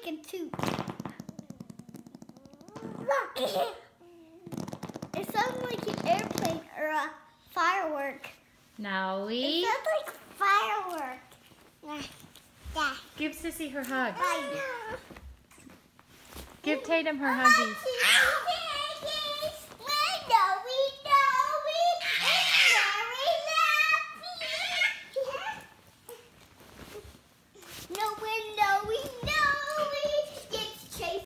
chicken too. It sounds like an airplane or a firework. Noey. It sounds like firework. Give Sissy her hug. Bye. Give Tatum her huggies.